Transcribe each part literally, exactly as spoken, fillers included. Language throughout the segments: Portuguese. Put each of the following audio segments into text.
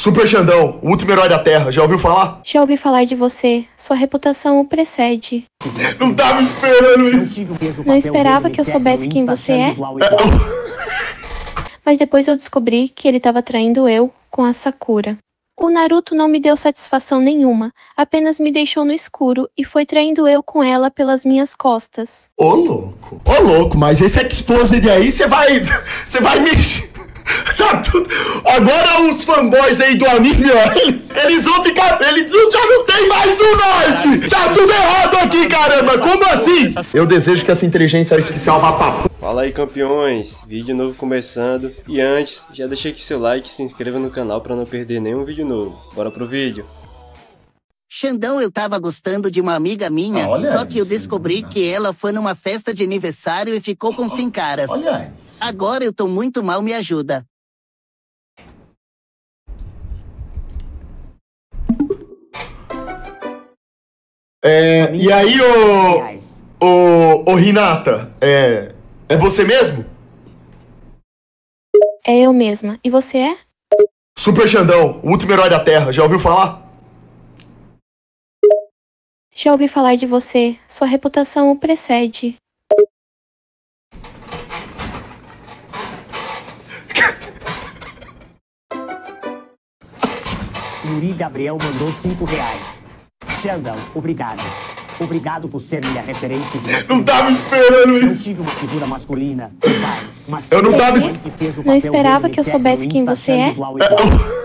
Super Xandão, o último herói da Terra, já ouviu falar? Já ouvi falar de você. Sua reputação o precede. Não tava esperando isso. Não esperava que eu soubesse quem você é? Mas depois eu descobri que ele estava traindo eu com a Sakura. O Naruto não me deu satisfação nenhuma, apenas me deixou no escuro e foi traindo eu com ela pelas minhas costas. Ô louco, ô louco, mas esse Exposed aí, você vai, você vai mexer. Tá tudo... Agora os fanboys aí do anime, ó, eles, eles vão ficar... Eles já não tem mais um norte! Tá tudo errado aqui, caramba! Como assim? Eu desejo que essa inteligência artificial vá pra... Fala aí, campeões! Vídeo novo começando. E antes, já deixa aqui seu like e se inscreva no canal pra não perder nenhum vídeo novo. Bora pro vídeo! Xandão, eu tava gostando de uma amiga minha, ah, só que isso, eu descobri né? que ela foi numa festa de aniversário e ficou com cem caras. Olha isso. Agora eu tô muito mal, me ajuda. É, e aí, ô... Ô... Ô, Hinata, é... É você mesmo? É eu mesma. E você é? Super Xandão, o último herói da Terra, já ouviu falar? Já ouvi falar de você. Sua reputação o precede. Yuri Gabriel mandou cinco reais. Xandão, obrigado. Obrigado por ser minha referência de Não tava esperando isso. Eu tive uma figura masculina, pai, mas Eu não tava... que fez o Não papel esperava dele que eu certo soubesse no quem Insta, você achando é? igual, igual.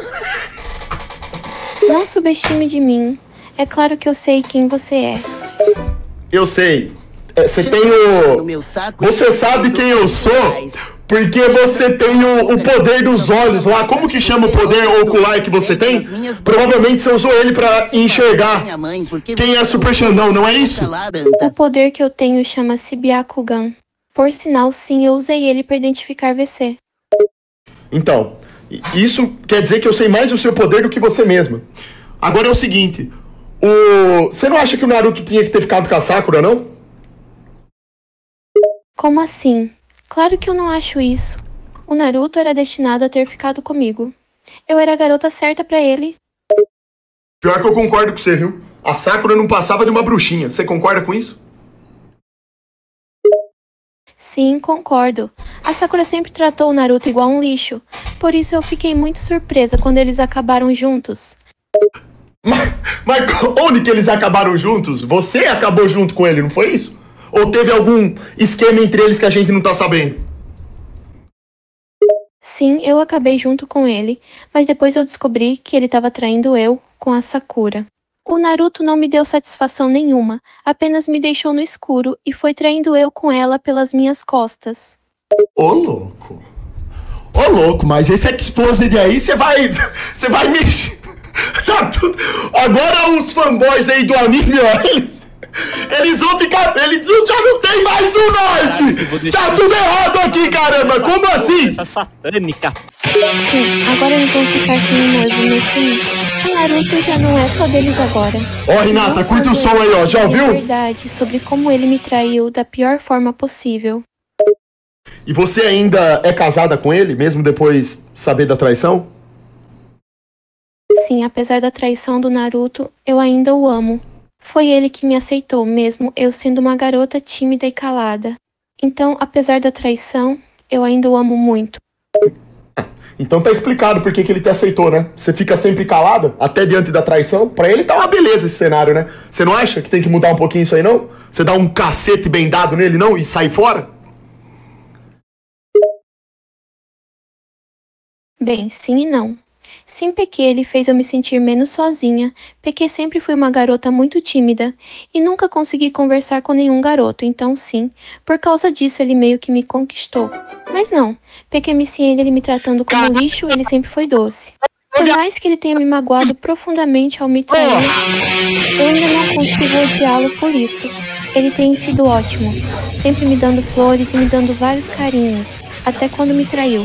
Não subestime de mim. É claro que eu sei quem você é. Eu sei. É, você tem No o... meu saco, Você sabe quem eu sou? Porque você tem o, o poder dos olhos lá. Como que chama o poder ocular que você tem? Provavelmente você usou ele pra enxergar quem é Super Xandão, não é isso? O poder que eu tenho chama-se Byakugan. Por sinal, sim, eu usei ele para identificar V C. Então, isso quer dizer que eu sei mais o seu poder do que você mesma. Agora é o seguinte, o... você não acha que o Naruto tinha que ter ficado com a Sakura, não? Como assim? Claro que eu não acho isso. O Naruto era destinado a ter ficado comigo. Eu era a garota certa pra ele. Pior que eu concordo com você, viu? A Sakura não passava de uma bruxinha. Você concorda com isso? Sim, concordo. A Sakura sempre tratou o Naruto igual um lixo. Por isso eu fiquei muito surpresa quando eles acabaram juntos. Mas, mas onde que eles acabaram juntos? Você acabou junto com ele, não foi isso? Ou teve algum esquema entre eles que a gente não tá sabendo? Sim, eu acabei junto com ele, mas depois eu descobri que ele estava traindo eu com a Sakura. O Naruto não me deu satisfação nenhuma, apenas me deixou no escuro e foi traindo eu com ela pelas minhas costas. Ô louco. Ô louco, mas esse Exposed aí, você vai... Você vai mexer... Tá tudo... Agora os fanboys aí do anime, ó, eles... Eles vão ficar... Eles já não tem mais um norte! Tá tudo errado aqui, caramba! Como assim? Essa satânica. Sim, agora eles vão ficar sem um noivo nesse mundo. O Naruto já não é só deles agora. Ó, Hinata, curta o som aí, ó. Já ouviu? É verdade sobre como ele me traiu da pior forma possível. E você ainda é casada com ele, mesmo depois de saber da traição? Sim, apesar da traição do Naruto, eu ainda o amo. Foi ele que me aceitou, mesmo eu sendo uma garota tímida e calada. Então, apesar da traição, eu ainda o amo muito. Então tá explicado por que que ele te aceitou, né? Você fica sempre calada, até diante da traição. Pra ele tá uma beleza esse cenário, né? Você não acha que tem que mudar um pouquinho isso aí, não? Você dá um cacete bem dado nele, não? E sai fora? Bem, sim e não. Sim, Peque, ele fez eu me sentir menos sozinha. Peque sempre fui uma garota muito tímida e nunca consegui conversar com nenhum garoto, então sim, por causa disso ele meio que me conquistou. Mas não, Peque me ciente ele me tratando como lixo, ele sempre foi doce. Por mais que ele tenha me magoado profundamente ao me trair, eu ainda não consigo odiá-lo por isso. Ele tem sido ótimo, sempre me dando flores e me dando vários carinhos, até quando me traiu.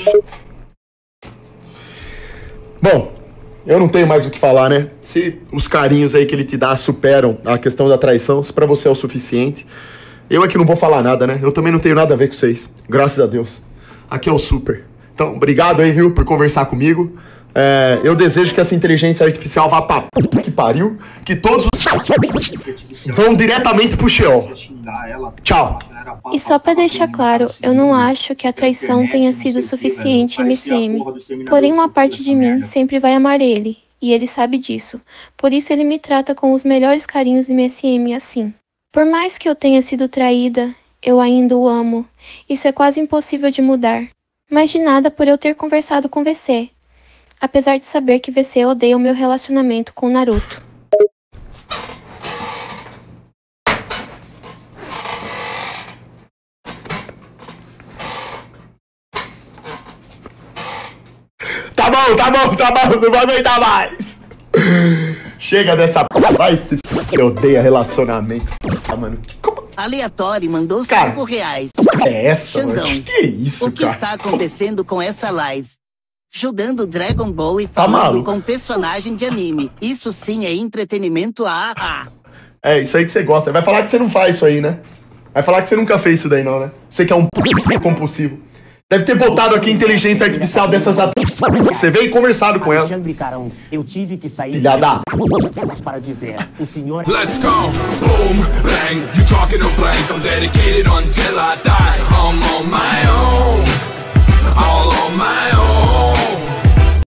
Bom, eu não tenho mais o que falar, né? Se os carinhos aí que ele te dá superam a questão da traição, se pra você é o suficiente, eu é que não vou falar nada, né? Eu também não tenho nada a ver com vocês, graças a Deus. Aqui é o Super. Então, obrigado aí, viu, por conversar comigo. É, eu desejo que essa inteligência artificial vá pra p... que pariu, que todos os vão diretamente pro Sheol. Tchau. E só pra deixar claro, eu não acho que a traição tenha sido suficiente em M C M. Porém, uma parte de mim sempre vai amar ele, e ele sabe disso. Por isso ele me trata com os melhores carinhos em M S M assim. Por mais que eu tenha sido traída, eu ainda o amo. Isso é quase impossível de mudar. Mas de nada por eu ter conversado com V C. Apesar de saber que V C odeia o meu relacionamento com Naruto. Tá bom, tá bom, tá bom, não vou aguentar mais. Chega dessa p... Vai se f... Eu odeio relacionamento. Ah, mano, como... Aleatório mandou Cara, cinco reais. É essa, Xandão, mano? Que é isso, o que cara? está acontecendo com essa live? Jogando Dragon Ball e Tá falando maluco? com personagem de anime. Isso sim é entretenimento, ah, ah. É, isso aí que você gosta. Vai falar que você não faz isso aí, né? Vai falar que você nunca fez isso daí, não, né? Você que é um p... compulsivo. Deve ter botado aqui inteligência artificial dessas at... Você veio e conversado com ela. Alexandre Carão, eu tive que sair Filha da... para dizer, o senhor... Let's go, boom, bang, you talking to blank, I'm dedicated until I die, I'm on my